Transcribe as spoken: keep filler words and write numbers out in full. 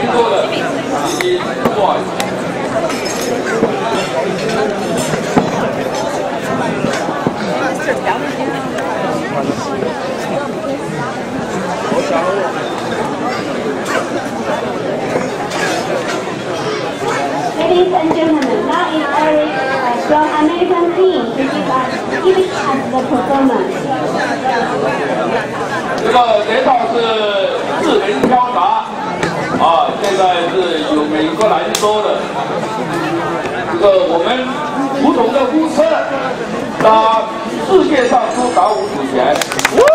多的已经不好意思。 Ladies and gentlemen, now is Eric uh, from American team to give us give us the performance. 这个这套是智能敲打啊，现在是有美国兰州的。这个我们不同的呼车，那世界上都打五十钱。